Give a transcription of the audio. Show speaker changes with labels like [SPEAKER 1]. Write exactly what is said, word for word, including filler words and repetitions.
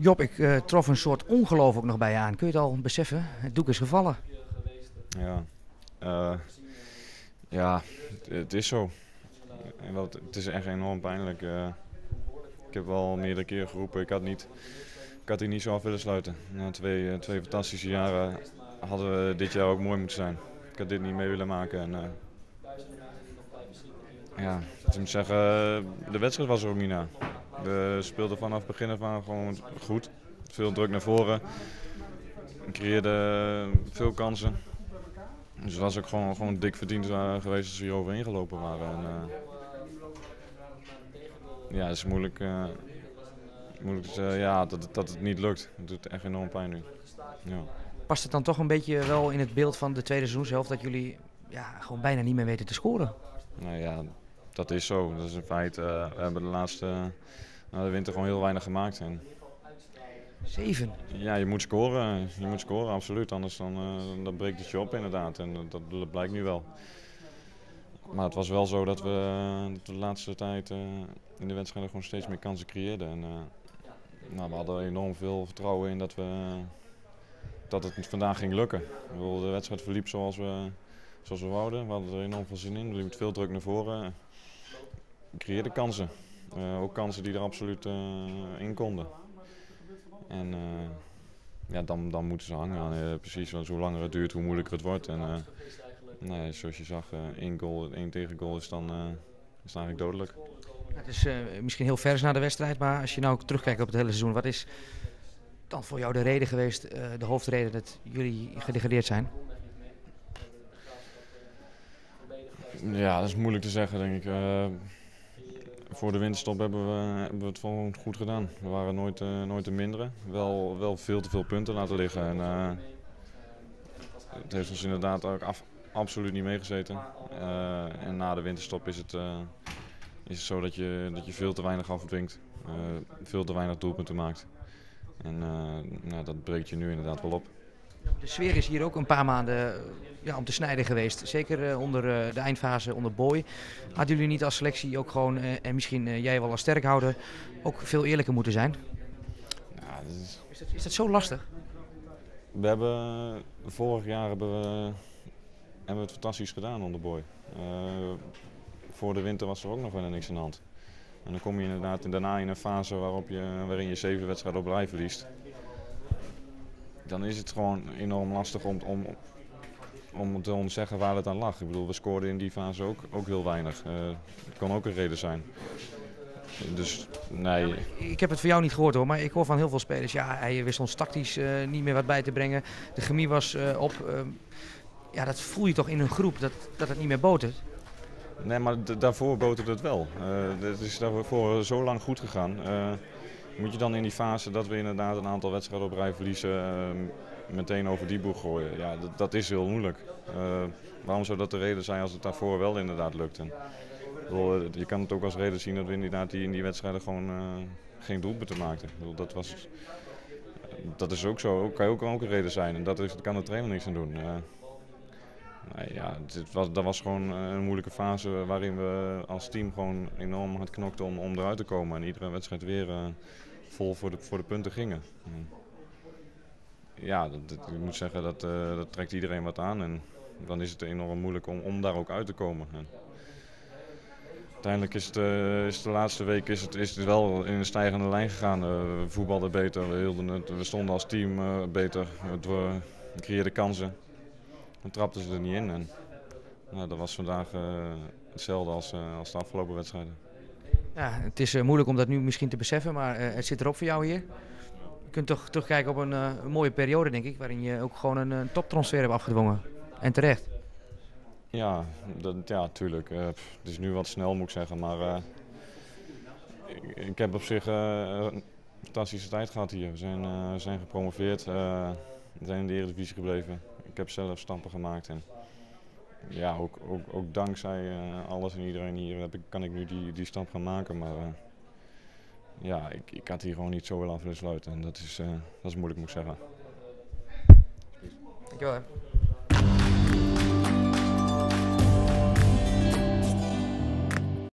[SPEAKER 1] Job, ik uh, trof een soort ongeloof ook nog bij je aan. Kun je het al beseffen? Het doek is gevallen.
[SPEAKER 2] Ja, uh, ja het is zo. Het is echt enorm pijnlijk. Uh, ik heb wel meerdere keren geroepen, ik had, niet, ik had hier niet zo af willen sluiten. Na twee, twee fantastische jaren hadden we dit jaar ook mooi moeten zijn. Ik had dit niet mee willen maken. En, uh, ja, ik moet zeggen, de wedstrijd was er ook niet na. We speelden vanaf het begin af aan gewoon goed. Veel druk naar voren. We creëerden veel kansen. Dus het was ook gewoon, gewoon dik verdiend geweest als we hier overheen gelopen waren. En, uh, ja, het is moeilijk, uh, moeilijk uh, ja, dat, dat het niet lukt. Het doet echt enorm pijn nu. Ja.
[SPEAKER 1] Past het dan toch een beetje wel in het beeld van de tweede seizoenshelft dat jullie ja, gewoon bijna niet meer weten te scoren?
[SPEAKER 2] Nou ja, dat is zo. Dat is een feit. Uh, we hebben de laatste uh, na de winter gewoon heel weinig gemaakt. En
[SPEAKER 1] Zeven?
[SPEAKER 2] Ja, je moet scoren. Je moet scoren, absoluut. Anders dan, uh, dan breekt het je op inderdaad. En dat, dat blijkt nu wel. Maar het was wel zo dat we, dat we de laatste tijd uh, in de wedstrijden gewoon steeds meer kansen creëerden. En, uh, nou, we hadden enorm veel vertrouwen in dat, we, dat het vandaag ging lukken. De wedstrijd verliep zoals we, zoals we wouden. We hadden er enorm veel zin in. We liepen veel druk naar voren. We creëerden kansen. Uh, ook kansen die er absoluut uh, in konden. En uh, ja, dan, dan moeten ze hangen. Uh, precies, want hoe langer het duurt, hoe moeilijker het wordt. En, uh, nee, zoals je zag, uh, één goal, één tegengoal is dan uh, is dan eigenlijk dodelijk.
[SPEAKER 1] Het is uh, misschien heel vers na de wedstrijd, maar als je nou terugkijkt op het hele seizoen, wat is dan voor jou de reden geweest, uh, de hoofdreden dat jullie gedegradeerd zijn?
[SPEAKER 2] Ja, dat is moeilijk te zeggen, denk ik. Uh, voor de winterstop hebben we, hebben we het gewoon goed gedaan. We waren nooit, uh, nooit te minderen. Wel, wel veel te veel punten laten liggen. En, uh, het heeft ons inderdaad ook af, absoluut niet meegezeten. Uh, en na de winterstop is het, uh, is het zo dat je, dat je veel te weinig afdwingt. Uh, veel te weinig doelpunten maakt. En uh, nou, dat breekt je nu inderdaad wel op.
[SPEAKER 1] De sfeer is hier ook een paar maanden ja, om te snijden geweest. Zeker uh, onder uh, de eindfase onder Boy. Hadden jullie niet als selectie ook gewoon, uh, en misschien uh, jij wel als sterkhouder, ook veel eerlijker moeten zijn?
[SPEAKER 2] Ja, dat is...
[SPEAKER 1] Is, dat, is dat zo lastig?
[SPEAKER 2] We hebben, vorig jaar hebben we, hebben we het fantastisch gedaan onder Boy. Uh, voor de winter was er ook nog wel niks aan de hand. En dan kom je inderdaad daarna in een fase waarop je, waarin je zeven wedstrijden op rij verliest. Dan is het gewoon enorm lastig om, om, om te zeggen waar het aan lag. Ik bedoel, we scoorden in die fase ook, ook heel weinig. Uh, dat kan ook een reden zijn. Dus nee.
[SPEAKER 1] Ja, ik heb het voor jou niet gehoord hoor, maar ik hoor van heel veel spelers, ja, hij wist ons tactisch uh, niet meer wat bij te brengen. De chemie was uh, op. Uh, ja, dat voel je toch in een groep, dat, dat het niet meer botert?
[SPEAKER 2] Nee, maar daarvoor boterde het wel. Uh, het is daarvoor zo lang goed gegaan. Uh, Moet je dan in die fase dat we inderdaad een aantal wedstrijden op rij verliezen, uh, meteen over die boeg gooien? Ja, dat, dat is heel moeilijk. Uh, waarom zou dat de reden zijn als het daarvoor wel inderdaad lukt? En, bedoel, je kan het ook als reden zien dat we inderdaad die in die wedstrijden gewoon uh, geen doelpunten maakten. Bedoel, dat, was, dat is ook zo, kan ook, ook een reden zijn en daar kan de trainer niks aan doen. Uh, nee, ja, het was, dat was gewoon een moeilijke fase waarin we als team gewoon enorm hard knokten om, om eruit te komen en iedere wedstrijd weer uh, vol voor de, voor de punten gingen. Ja, dat, dat, ik moet zeggen, dat, uh, dat trekt iedereen wat aan en dan is het enorm moeilijk om, om daar ook uit te komen. En uiteindelijk is het, uh, is de laatste week is het, is het wel in een stijgende lijn gegaan. Uh, we voetbalden beter, we, hielden het, we stonden als team uh, beter, we creëerden kansen. Dan trapten ze er niet in en nou, dat was vandaag uh, hetzelfde als, uh, als de afgelopen wedstrijden.
[SPEAKER 1] Ja, het is uh, moeilijk om dat nu misschien te beseffen, maar uh, het zit erop voor jou hier. Je kunt toch terugkijken op een, uh, een mooie periode, denk ik, waarin je ook gewoon een, een toptransfer hebt afgedwongen. En terecht.
[SPEAKER 2] Ja, dat, ja, tuurlijk. Uh, het is nu wat snel, moet ik zeggen, maar uh, ik, ik heb op zich uh, een fantastische tijd gehad hier. We zijn, uh, zijn gepromoveerd, uh, we zijn in de Eredivisie gebleven. Ik heb zelf stappen gemaakt en ja, ook, ook, ook dankzij uh, alles en iedereen hier heb ik, kan ik nu die, die stap gaan maken. Maar uh, ja, ik, ik had hier gewoon niet zo willen af willen sluiten en dat is, uh, dat is moeilijk, moet ik zeggen.
[SPEAKER 1] Dankjewel hè.